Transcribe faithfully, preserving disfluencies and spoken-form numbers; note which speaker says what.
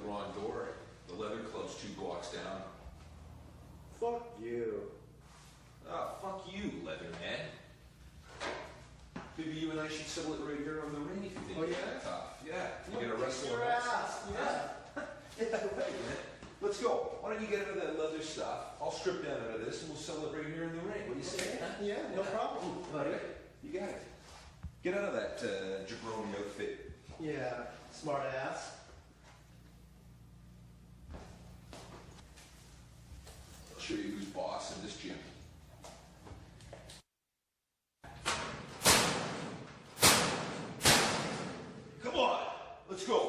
Speaker 1: wrong door. The leather club's two blocks down.
Speaker 2: Fuck you.
Speaker 1: Ah, fuck you, Leatherman. Maybe you and I should settle it right here on the ring if you think
Speaker 2: Oh,
Speaker 1: it's
Speaker 2: yeah?
Speaker 1: that tough. Yeah, you
Speaker 2: Look
Speaker 1: gonna
Speaker 2: at
Speaker 1: wrestle
Speaker 2: your
Speaker 1: a match?
Speaker 2: ass, yeah.
Speaker 1: Yeah, right, man. Let's go. Why don't you get out of that leather stuff? I'll strip down out of this and we'll settle it right here in the ring. What do you say? Huh?
Speaker 2: Yeah, no problem, buddy.
Speaker 1: You got it. Get out of that uh, jabroni outfit.
Speaker 2: Yeah, smart ass.
Speaker 1: I'll show you who's boss in this gym. Come on, let's go.